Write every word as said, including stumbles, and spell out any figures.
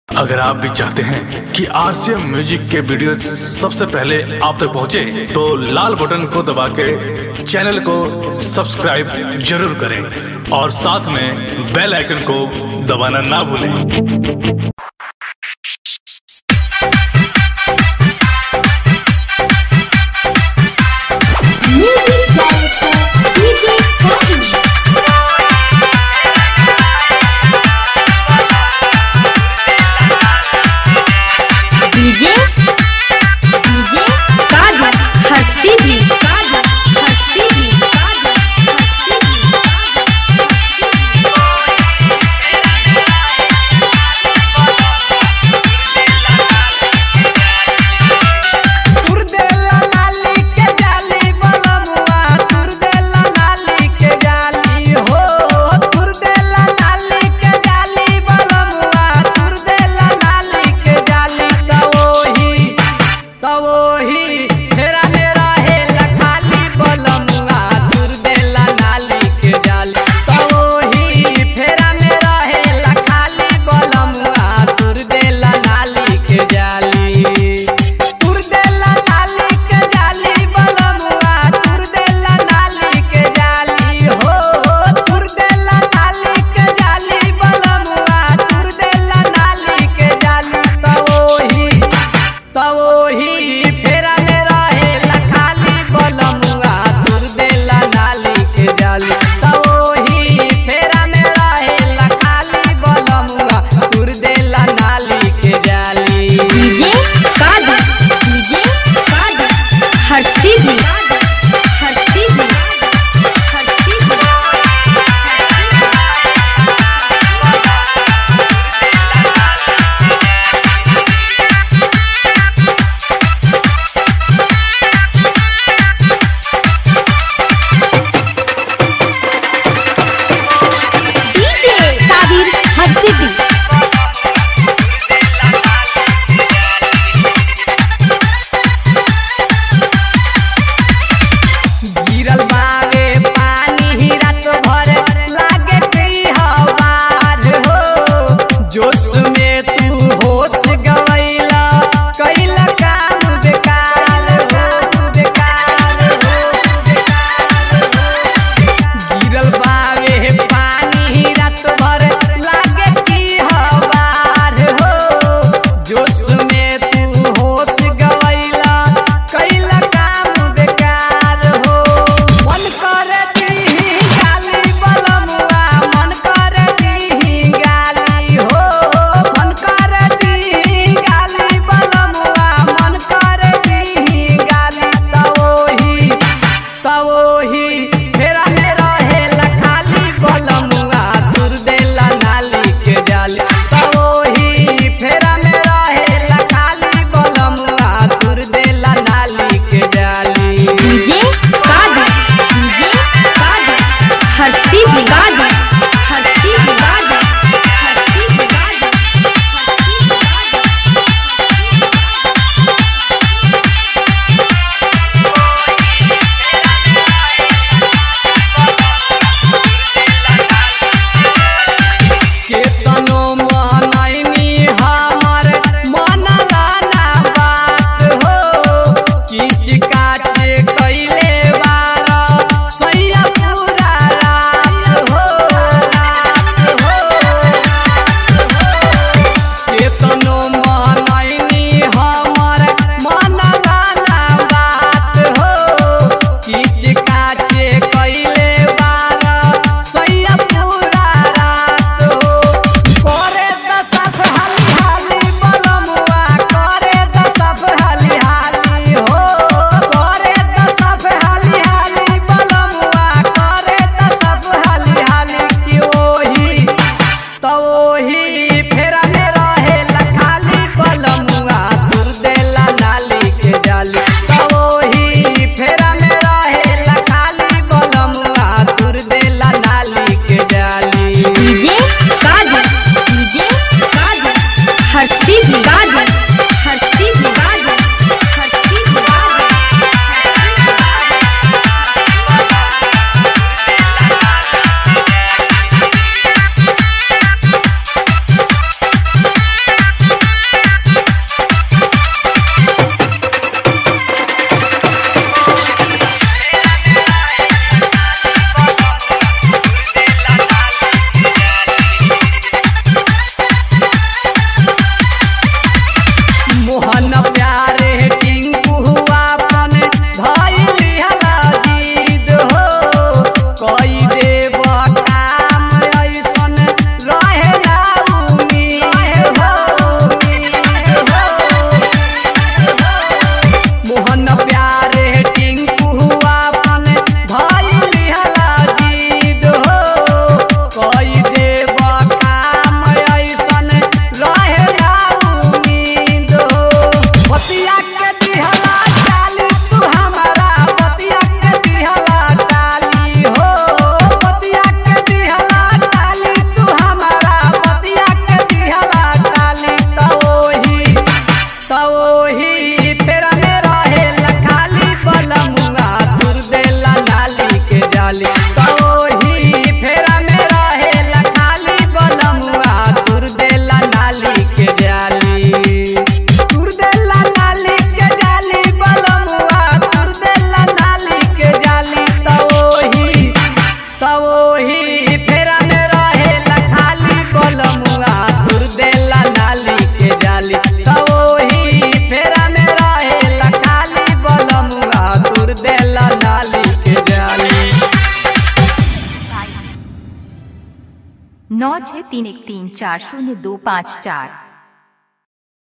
अगर आप भी चाहते हैं कि आरसीएम म्यूजिक के वीडियो सबसे पहले आप तक पहुंचे, तो लाल बटन को दबा के चैनल को सब्सक्राइब जरूर करें और साथ में बेल आइकन को दबाना ना भूलें। डीजे डीजे कादर हर्षिदी कादर हर्षिदी कादर हर्षिदी तुर देला नाली के जाली बलमुआ, तुर देला नाली के जाली हो, तुर देला नाली के जाली बलमुआ, तुर देला नाली के जाली। तवोही फेरा मेरा है लखाली बलमुआ, तुर देला नाली के जाली। तवोही फेरा मेरा है लखाली बलमुआ, तुर देला नाली के जाली। तुर देला नाली के जाली बलमुआ, तुर देला नाली के जाली हो, तुर देला नाली के जाली बलमुआ, तुर देला नाली के जाली। तवोही तवोही फेरा मेरा है लखाली बलमुआ, तुर देला नाली के जाली। तवोही फेरा मेरा है लखाली बलमुआ, तुर देला नाली के जाली। डीजे कादर डीजे कादर हर्षिदी हर्षिदी हर्षिदी हर्षिदी गिरल बावे पानी रात भर लागे कई हवार हो, जोश में तू होश गवैला कैला काम बेकार हो, बेकार हो, बेकार हो। गिरल बावे पानी रात भर लागे की हवार हो, जोश में तू होश गवैला कैला काम बेकार हो। मन कर दीही गाली बलमुआ, मन कर दीही गाली हो, मन कर दीही गाली बलमुआ, मन कर दीही गाली। तवोही तवोही फेरा मेरा है लखाली बलमुआ, तुर देला नाली के जाली। तवोही फेरा मेरा है लखाली बलमुआ, तुर देला नाली के जाली। डीजे कादर डीजे कादर हर्षिदी कादर हर्षिदी कादर हर्षिदी कादर हर्षिदी केतनो मनैनी हमर मनला ना बात हो, किच काच कैले बार सैया पूरा रात हो, रात हो। केतनो मनैनी हमर मनला ना बात हो, किच काच कैले बार सैया पूरा रात हो। करे द सब हाली हाली बलमुआ, करे द सब हाली हाली हो, करे द सब हाली हाली बलमुआ, करे द सब हाली हाली। कि ओही तवोही फेरा मेरा है लखाली बलमुआ, तुर देला नाली के जाली। तवोही फेरा मेरा है लखाली बलमुआ, तुर देला नाली के जाली। डीजे कादर डीजे कादर हर्षिदी कादर हर्षिदी कादर हर्षिदी कादर हर्षिदी नौ छः तीन एक तीन चार शून्य दो पाँच चार।